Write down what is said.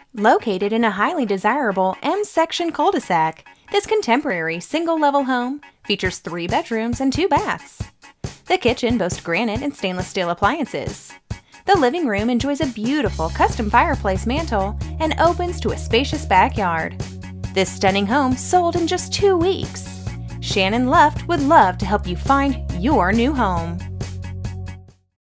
Located in a highly desirable M-section cul-de-sac, this contemporary single-level home features 3 bedrooms and 2 baths. The kitchen boasts granite and stainless steel appliances. The living room enjoys a beautiful custom fireplace mantel and opens to a spacious backyard. This stunning home sold in just 2 weeks. Shannan Luft would love to help you find your new home.